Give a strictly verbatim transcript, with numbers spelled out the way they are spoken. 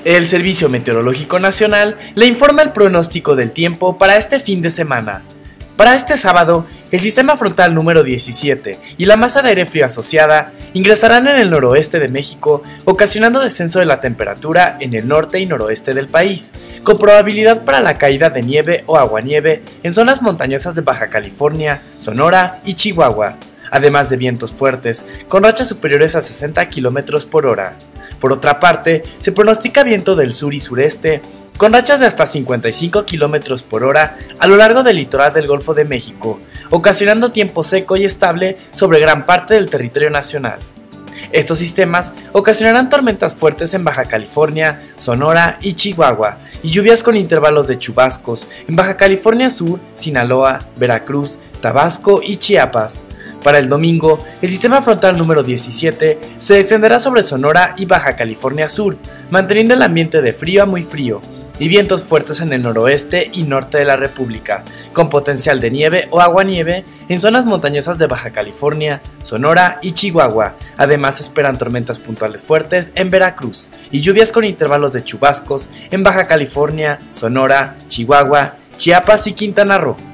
El Servicio Meteorológico Nacional le informa el pronóstico del tiempo para este fin de semana. Para este sábado, el sistema frontal número diecisiete y la masa de aire frío asociada ingresarán en el noroeste de México, ocasionando descenso de la temperatura en el norte y noroeste del país, con probabilidad para la caída de nieve o aguanieve en zonas montañosas de Baja California, Sonora y Chihuahua, además de vientos fuertes, con rachas superiores a sesenta kilómetros por hora. Por otra parte, se pronostica viento del sur y sureste, con rachas de hasta cincuenta y cinco kilómetros por hora a lo largo del litoral del Golfo de México, ocasionando tiempo seco y estable sobre gran parte del territorio nacional. Estos sistemas ocasionarán tormentas fuertes en Baja California, Sonora y Chihuahua, y lluvias con intervalos de chubascos en Baja California Sur, Sinaloa, Veracruz, Tabasco y Chiapas. Para el domingo, el sistema frontal número diecisiete se extenderá sobre Sonora y Baja California Sur, manteniendo el ambiente de frío a muy frío, y vientos fuertes en el noroeste y norte de la República, con potencial de nieve o aguanieve en zonas montañosas de Baja California, Sonora y Chihuahua. Además, se esperan tormentas puntuales fuertes en Veracruz y lluvias con intervalos de chubascos en Baja California, Sonora, Chihuahua, Chiapas y Quintana Roo.